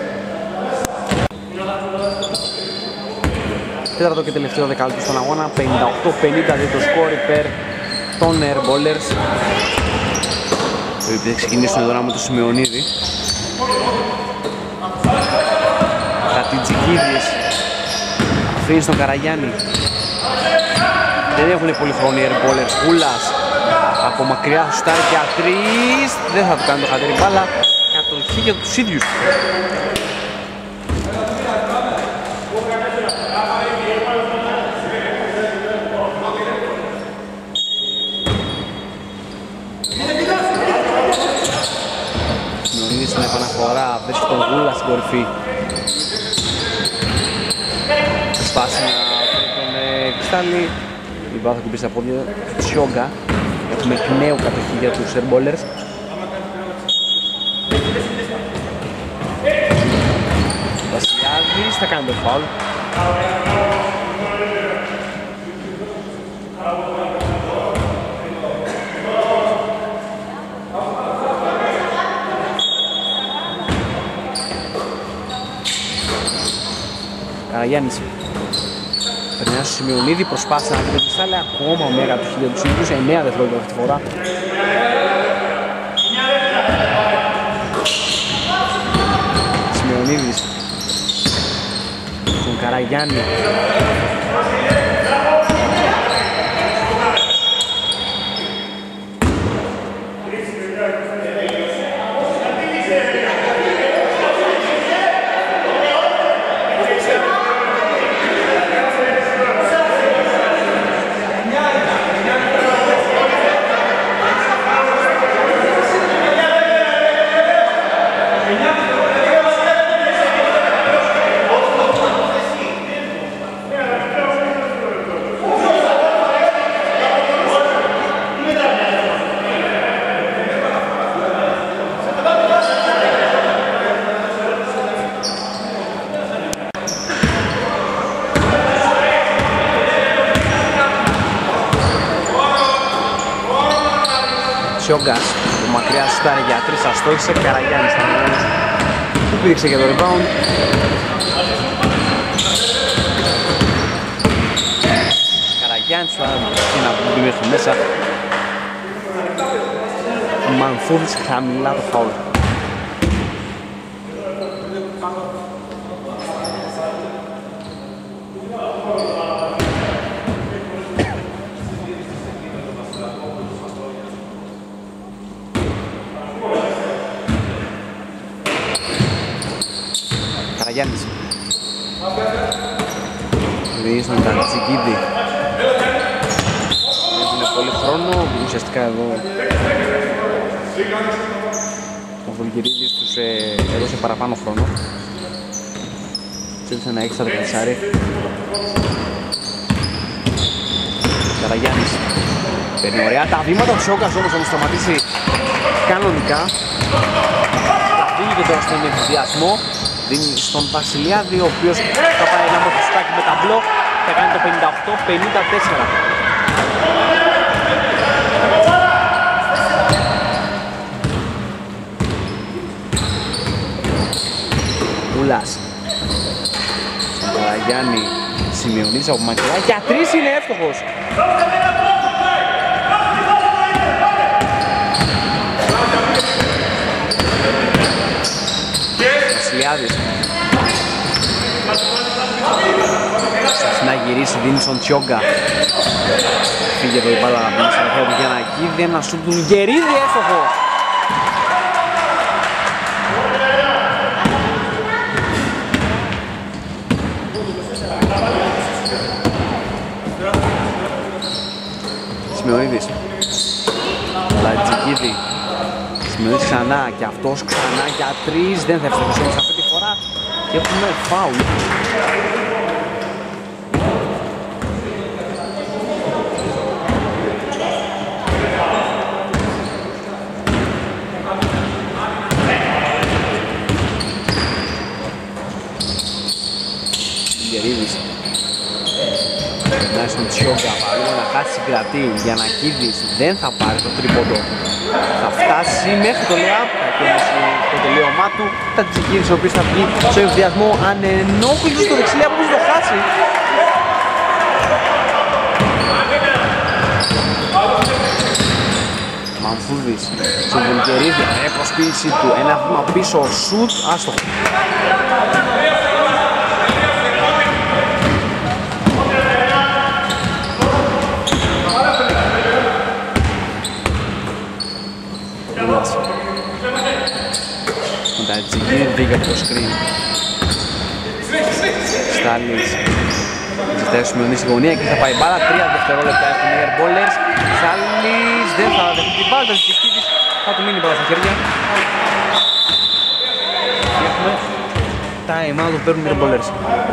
Τέταρτο και τελευταίο δεκαλέπτου στον αγώνα, πενήντα οκτώ πενήντα δύο το σκορ υπέρ των Airballers. Οι οποίοι θα ξεκινήσουν εδώ με το Σημειονίδη. Κατιτζικίδης αφήνει στον Καραγιάννη. Δεν έχουν πολύ χρόνο οι Airballers. Χούλας από μακριά θα σουτάρει και ατρής. Δεν θα του κάνει το χατήρι μπάλα. Κατοχή για τους ίδιους. Συνορίδης στην επαναφορά, βρίσκει τον Γούλα στην κορυφή. Σπάσει να βρει τον Κρυστάλλι. Η μπάλα θα κουμπίσει στα πόδια του Τσιόγκα. Έχουμε εκ νέου κατοχή για τους Airballers. Βασιλιάδης θα κάνει το φάουλ. Καραγιάννης περνάει στο Σημειονίδη, προσπάθησε να βρει τον Κρυστάλλι, ακόμα μια κατοχή για τους ίδιους, εννέα δευτερόλεπτα αυτή τη φορά. Σημειονίδης στον Καραγιάννη. Τσιόγκας που μακριά σουτάρει για τρεις, αστόχησε. Καραγιάννης ήταν μόνος που πήδηξε για το rebound. Καραγιάννης θα είναι από την μέχρι μέσα. Μανθούδης χαμηλά το φάουλ. Καραγιάννης δίνει στον Τατζικίδη. Έχουν πολύ χρόνο, ουσιαστικά εδώ ο Βουλγυρίδης τους ε, έδωσε παραπάνω χρόνο. Τσέλησε ένα έξτρα δεκατέσσερα. Καραγιάννης παίρνει ωραία τα βήματα, ο Τσιόγκας όμως θα μου σταματήσει κανονικά. Θα φύγει και τώρα στον ενθουσιασμό. Δίνει στον Βασιλιάδη, ο οποίος θα πάει ένα μορφωστάκι με ταμπλό. Θα κάνει το πενήντα οκτώ πενήντα τέσσερα. Ούλας στον Καραγιάννη, Σημειονίδης από μακριά, για τρεις είναι εύστοχος. Βασιλιάδης προσπαθεί να γυρίσει, δίνει στον Τσιόγκα. Φύγε εδώ η μπάλα να μπει στα χέρια του Γιαννακίδη, ένα σουτ του Γερίδη, εύστοχο. Σημειονίδης, Λατζικίδη, Σημειονίδης ξανά και αυτός ξανά για τρεις, δεν θα εύστοχος όμως αυτή τη φορά και έχουμε φάουλ. Γερίδης περνάει στον Τσιόγκα, παρόλο να χάσει συγκρατή. Γιαννακίδης δεν θα πάρει το τρίποντο, θα φτάσει μέχρι το layup, θα κέρδισει το τελείωμά του. Τατζικίδης ο οποίος θα βγει σε ευδιασμό ανενόχλητος στο δεξιλέα που θα το χάσει. Μανθούδης στον Βουλγερίδη, ρε προσποίηση του, ένα βήμα πίσω, σουτ, άστοχο. Τατζικίδη για το screen. Στάλης ζητάει Σημειονίδη στη γωνία και θα πάει μπάλα. Τρία δευτερόλεπτα έχουν οι airballers. Στάλης δεν θα δεχτεί την μπάλα. Τατζικίδης θα του μείνει μπάλα στα χέρια. Και έχουμε time out που παίρνουν οι airballers.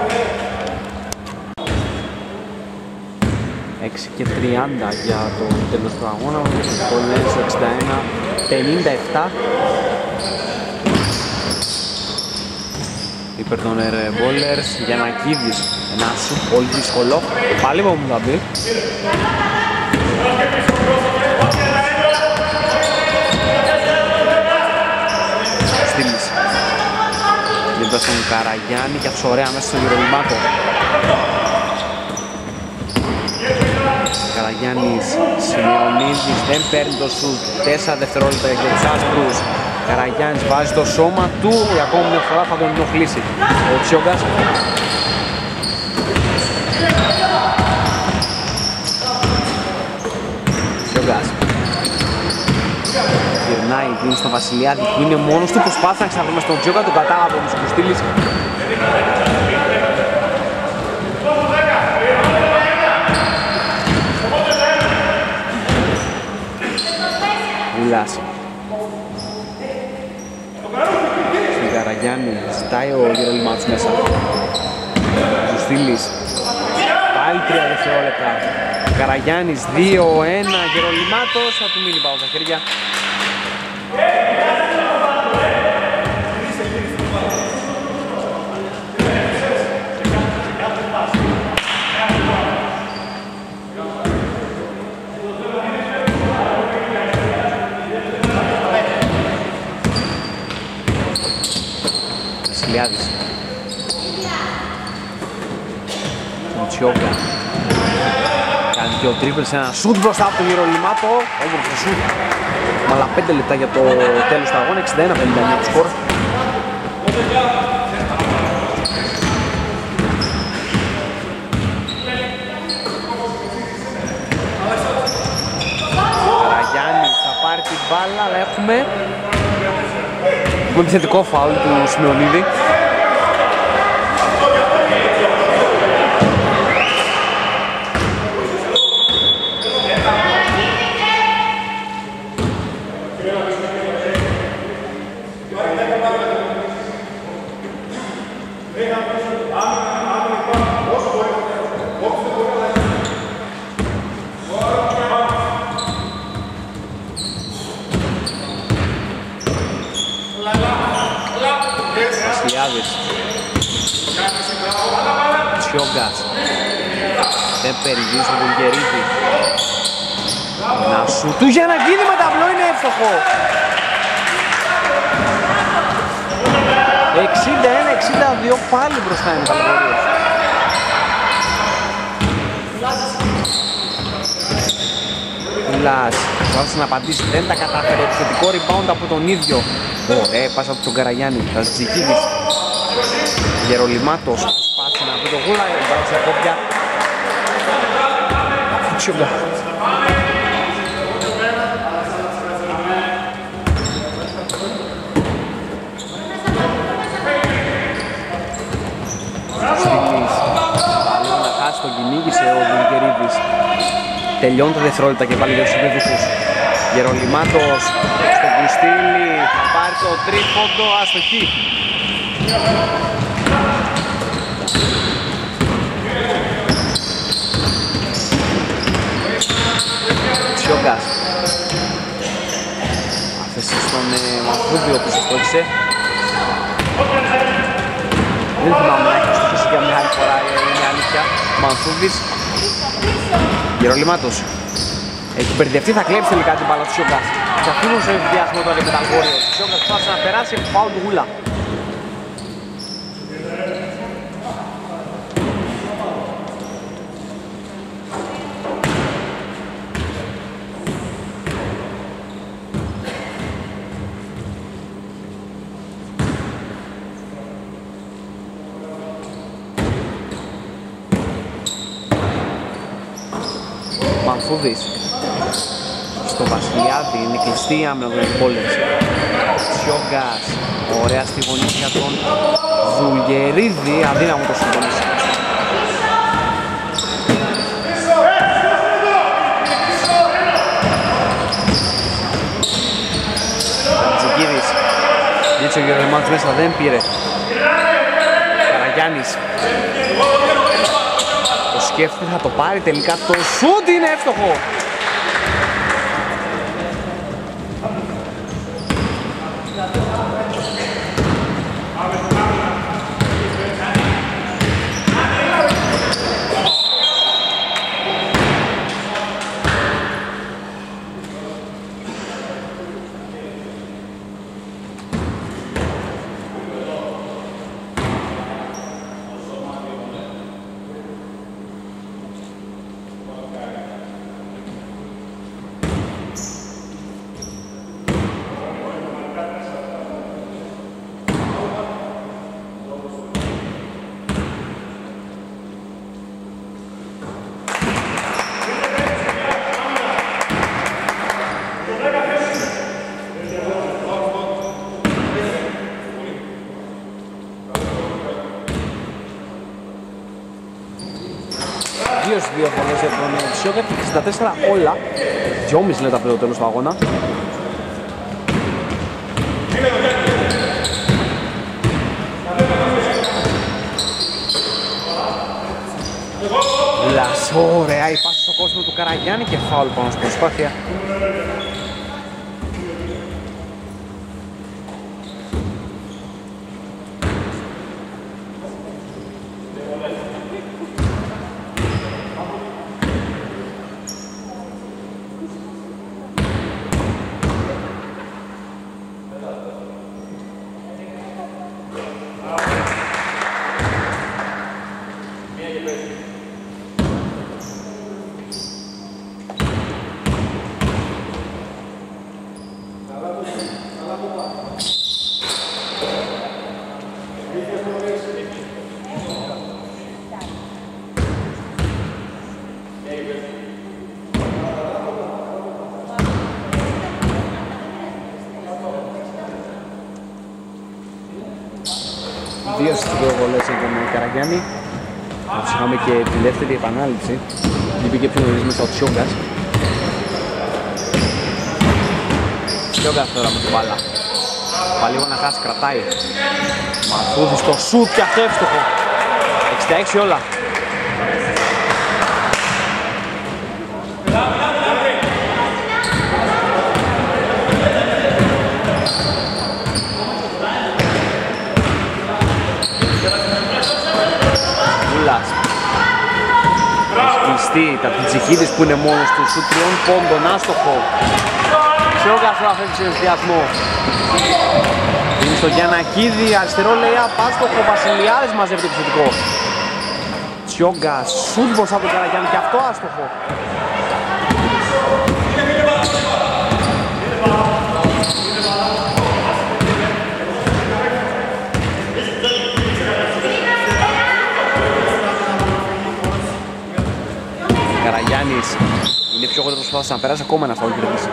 έξι και τριάντα για το τέλος του αγώνα. Airballers εξήντα ένα πενήντα επτά. Υπέρ των airballers, Γιαννακίδης, ένα σουτ πολύ δύσκολο, πάλι μου θα μπει. Στήλης δίπλα στον Καραγιάννη και αυτός ωραία μέσα στον Γερολιμάτο. Καραγιάννης, Σημειονίδης δεν παίρνει το σουτ, τέσσερα δευτερόλεπτα για τους άσπρους. Καραγιάννης βάζει το σώμα του, για ακόμη μια φορά θα τον ενοχλήσει ο Τσιόγκας. Τσιόγκας γυρνάει, δίνει στον Βασιλιάδη που είναι μόνος του, προσπάθησε να ξαναβρούμε στον Τσιόγκα, τον κατάλαβε όμως ο Κουστήλης. Ουλάς στον Καραγιάννη, ζητάει ο Γερολιμάτος μέσα. Ζουστήλης, πάλι τρία δευτερόλεπτα. Καραγιάννης δύο ένα, Γερολιμάτος, θα του μείνει πάω στα χέρια. Βασιλιάδης. Τσιόγκα. Κάνει και ο τρίπλ σε ένα σουτ μπροστά από τον Γερολιμάτο. Όμορφο σουτ. Με άλλα πέντε λεπτά για το τέλος του αγώνα. εξήντα ένα πενήντα εννιά το σκορ. Καραγιάννης θα πάρει την μπάλα, αλλά έχουμε με επιθετικό φάουλ του Σιμεωνίδη. Τσιόγκας δεν περιηγεί στον Βουλγερίδη. Να σου του για να γίνει με ταμπλό, είναι εύστοχο. εξήντα ένα εξήντα δύο πάλι μπροστά είναι τα Λαγορίες. Κουλάς προσπάθησε να απαντήσει, δεν τα κατάφερε. Επιθετικό rebound από τον ίδιο. Ωραία πάσα από τον Καραγιάννη. Ταζιτζικίδης. Γερολιμάτος προσπάθησε να βρει το Γούλα, μπράβο στα κόπια. Τσιόγκα. Στυλής. Λίγο να χάσει τον κυνήγησε ο Βουλγερίδης. Τελειώνει τα δευτερόλεπτα και πάλι για τους υπεύθυνους. Γερολιμάτος στον Κουστήλη, θα πάρει το τρίποντο, αστοχή. Τσιόγκας. Άφησε στον Μανθούδη που σε στόχισε. Δεν θυμάμαι να έχει στοχίσει για μια άλλη φορά, είναι αλήθεια. Μανθούδης. Γερολιμάτος. Έχει μπερδευτεί, θα κλέψει τελικά την μπάλα του Τσιόγκας. Θα αφήνουν σε διάσμο τώρα με τα Warriors. Ο Τσιόγκας προσπάθησε να περάσει, φάουλ του Γούλα. Μανθούδης στο Βασιλιάδη, είναι κλειστή η άμυνα των εμπόλεμς. Τσιόγκας, ωραία στη γωνία για τον Βουλγερίδη, αδύναμο το συντονίσει. Τζικίδης, δίτσο ο Γερολιμάτος μέσα, δεν πήρε. Καραγιάννης. Το σκέφτεται, θα το πάρει τελικά, το σούτ είναι εύστοχο. Δύο φορές για τον Τσιόγκα, εξήντα τέσσερα όλα. δυόμισι λεπτά πριν το τέλος του αγώνα. Λας, ωραία η πάση στον κόσμο του Καραγιάννη και φάουλ πάνω στην προσπάθεια. δύο στις δύο βολές για τον Καραγιάννη. Θα είχαμε και τη δεύτερη επανάληψη. Λείπει και πιο νωρίς μέσα ο Τσιόγκας. Τσιόγκας τώρα με την μπάλα. Παλίγο να χάσει, κρατάει. Μαθούδης στο σουτ και αυτό εύστοχο. εξήντα έξι όλα. Ούλας. Σκλειστή, τα Πιτσικίδης που είναι μόνος του, σου τριών πόντων, άστοχο. Τσιόγκας τώρα φεύγει σε ενθουσιασμό. Είναι στο Γιαννακίδη, αριστερό λέει άστοχο, Βασιλιάδης μαζεύει το επιθετικό. Τσιόγκας, σουτ μπροστά από τον Καραγιάννη και αυτό άστοχο. Καραγιάννης είναι πιο κοντά προσπάθησε να περάσει ακόμα ένα φάουλ κερδίσει.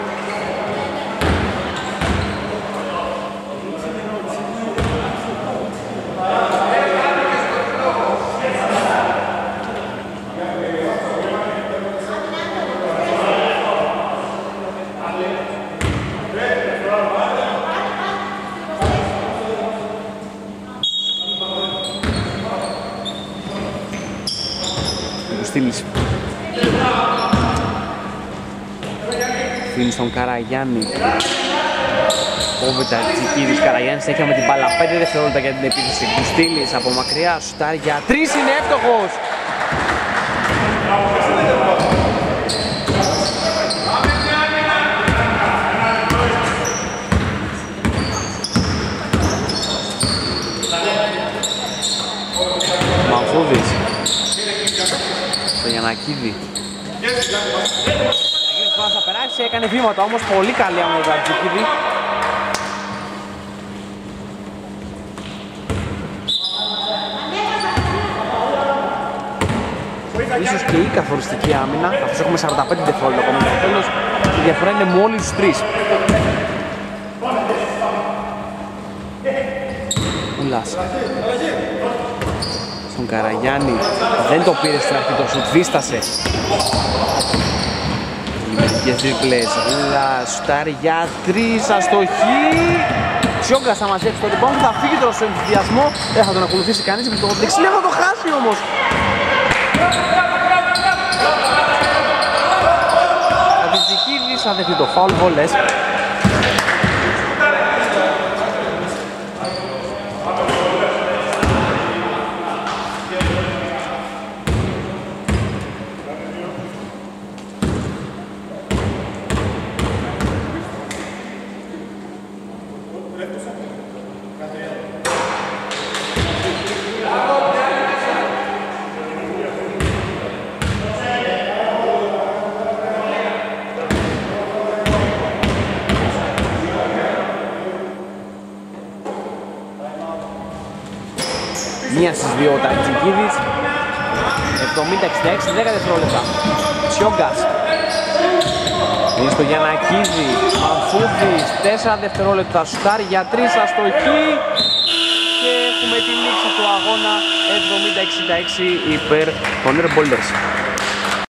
Αφήνει στον Καραγιάννη. Κόβεται Τζικίδης, Καραγιάννης έχει με την μπάλα πέντε δευτερόλεπτα για την επίθεση. Κουστίλης από μακριά, σουτάρει για τρεις, είναι εύστοχος. Μαμφούδης στο Γιαννακίδη. Θα περάσει, έκανε βήματα όμως πολύ καλή από τον Τζικίδη. Ίσως και η καθοριστική άμυνα, καθώς έχουμε σαράντα πέντε δευτερόλεπτα ακόμα στο τέλος, η διαφορά είναι μόλις στους τρεις. Ούλας στον Καραγιάννη, δεν το πήρε στην αρχή, το σουτ δίστασε. Και τρίπλες, Ούλας, σουτάρει για τρεις, αστοχή. Τσιόγκας θα μαζέψει το rebound, θα φύγει τώρα στο ενθουσιασμό. Δεν θα τον ακολουθήσει κανείς, με το δεξιλέ θα το χάσει όμως. Ο Βιτζικίδης θα δεχτεί το φάουλ, βολές. Μία στις δύο ο Τατζικίδης. εβδομήντα εξήντα έξι, δέκα δευτερόλεπτα. Τσιόγκας. Είναι στο Γιαννακίδη. Μανφούδης, τέσσερα δευτερόλεπτα. Σουτάρει για τρεις, αστοχή. Και έχουμε τη λήξη του αγώνα εβδομήντα εξήντα έξι υπέρ των Air Boulders.